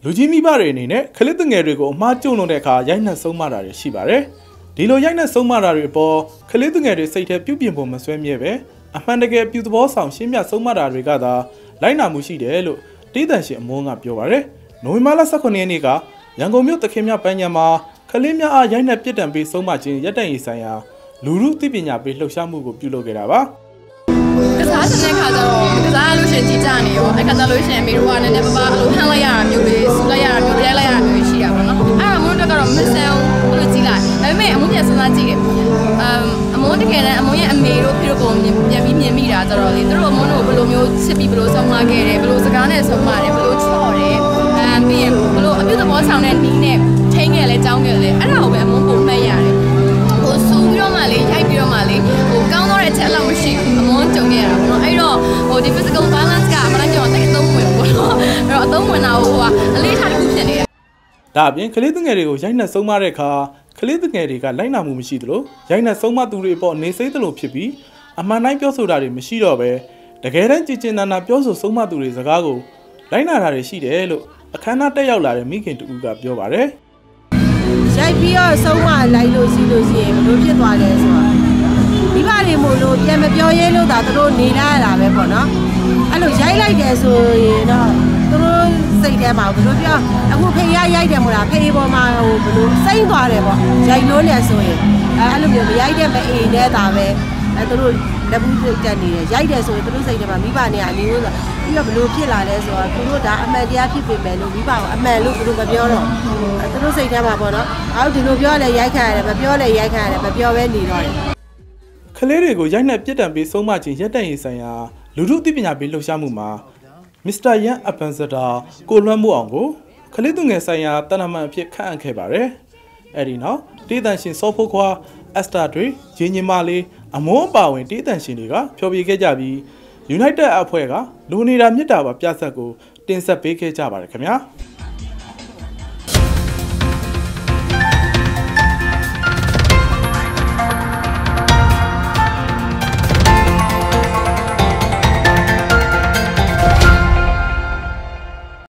လူကြီးမိဘတွေအနေနဲ့ကလေးသူငယ်တွေကိုအမှားကျုံလို့တဲ့အခါရိုက်နှက်ဆုံးမတာတွေရှိပါတယ်ဒီလိုရိုက်နှက်ဆုံးမတာတွေအပေါ်ကလေးသူငယ်တွေစိတ်ထဲပြုပြင်ဖို့မစွဲမြဲပဲအမှန်တကယ်ပြုသဘောဆောင်ရှင်းပြဆုံးမတာတွေကသာလိုက်နာမှုရှိတယ်လို့တီးတန့်ရှင်အမုန်းကပြောပါတယ်နိုဝင်ဘာလ18ရက်နေ့ကရန်ကုန်မြို့သခင်မြပန်းညံမှာကလေးများအားရိုက်နှက်ပြစ်ဒဏ်ပေးဆုံးမခြင်းရပ်တန့်ရေးဆိုင်ရာလူမှုသိပညာပေးလှုပ်ရှားမှုကိုပြုလုပ်ခဲ့တာပါကစားတဲ့ခါကျတော့ကစားလို့ရှင်ကြည်ကြနေရောအဲ့ခါကျလို့ရှင်အမေတို့ကလည်းနည်းနည်းပါးပါဟန်လိုက်ရတာမျိုးလေးစူလိုက်ရတာမျိုးရိုက်လိုက်ရတာမျိုးရှိတာပေါ့နော်အဲ့ဒါမုန်းတော့မဆန်ဘူးလို့ကြည်လိုက်ဒါပေမဲ့အမုန်းပြန်စဉ်းစားကြည့်တယ်အမုန်းတကယ်တမ်းအမုန်းရဲ့အမေတို့ဖေတို့ပုံပြန်ပြီးမြင်မိတာကြတော့လေသူတို့အမုန်းတို့ဘယ်လိုမျိုးချစ်ပြီးဘယ်လိုဆုံးမခဲ့တယ်ဘယ်လိုစကားနဲ့ဆုံးမတယ်ဘယ်လိုချော့တယ်ပြီးရင်ဘယ်လိုအပြုသဘောဆောင်တဲ့နီးနဲ့ထိန်းခဲ့လဲကြောင်းခဲ့လဲအဲ့ဒါကိုပဲအမုန်းပုံမှတ်ရတယ်ဟိုစူပြီးတော့မှလေရိုက်ပြီးတော့မှလေဟိုကောင်းတော့တဲ့အချက်လောက်မရှိဘူးအမုန်းကြုံခဲ့ရတာပေါ့နော်အဲ့တော့ဟိုဒီ physical balance ကအမှန်တကယ်တော့အသုံးဝင်ပေါ့နော်အဲ့တော့အသုံးဝင်တာဟိုကအလေးထားတစ်ခုဖြစ်နေတယ်ဒါအပြင်ကလေးသူငယ်တွေကိုရိုက်နှက်ဆုံးမတဲ့အခါကလေးသူငယ်တွေကလိုက်နာမှုမရှိသလိုရိုက်နှက်ဆုံးမသူတွေအပေါ်နေစိမ့်သလိုဖြစ်ပြီးအမှန်တိုင်းပြောဆိုတာတွေမရှိတော့ပဲတကယ်တမ်းကြည်ကျင်နာပြောဆိုဆုံးမသူတွေစကားကိုလိုက်နာတာတွေရှိတယ်လို့အခမ်းအနားတက်ရောက်လာတဲ့မိခင်တူကပြောပါတယ်ရိုက်ပြီးတော့ဆုံးမလိုက်လို့ရှိရင်ဘလို့ဖြစ်သွားလဲဆိုတော့မိဘတွေမို့လို့ပြန်မပြောရဲလို့ဒါသူတို့နေလာရတာပဲပေါ့နော်အဲ့လိုရိုက်လိုက်တယ်ဆိုရင်တော့သူတို့စိတ်ထဲမှာဘလို့ပြောအခုဖေးရိုက်တယ်မို့လားဖေးပေါ်မှာဟိုဘလို့စိမ့်သွားတယ်ပေါ့ရိုက်လို့လည်းဆိုရင်အဲ့လိုမျိုးမရိုက်တဲ့မအေးနေတာပဲအဲ့သူတို့လက်ဘူးတက်နေတယ်ရိုက်တယ်ဆိုရင်သူတို့စိတ်ထဲမှာမိဘနေရအနေလို့ဆိုပြီးတော့ဘလို့ဖြစ်လာလဲဆိုတော့သူတို့ဒါအမှန်တရားဖြစ်ပေမဲ့လို့မိဘကအမှန်လို့သူတို့မပြောတော့သူတို့စိတ်ထဲမှာပေါ့နော်အော်ဒီလိုပြောလဲရိုက်ခံရတယ်မပြောလဲရိုက်ခံရတယ်မပြောဘဲနေတော့တယ်ကလေးတွေကိုရိုက်နှက်ပြစ်ဒဏ်ပေးဆုံးမခြင်းရပ်တန့်ရေးဆိုင်ရာလူမှုသိပညာပေးလှုပ်ရှားမှုမှာမစ္စတာယန်အပန်စတာကိုလွှမ်းမိုးအောင်ကိုကလေးသူငယ်ဆိုင်ရာတနမန်အဖြစ်ခန့်အပ်ခဲ့ပါတယ်အဲ့ဒီနောက်တေးတန်ရှင်စောဖိုးခွာအက်စတာတွေဂျင်းညီမလေးအမုန်းပါဝင်တေးတန်ရှင်တွေကဖျော်ဖြေခဲ့ကြပြီး United အဖွဲ့ကလူနေတာမြစ်တာပါပြဆက်ကိုတင်ဆက်ပေးခဲ့ကြပါတယ်ခင်ဗျာ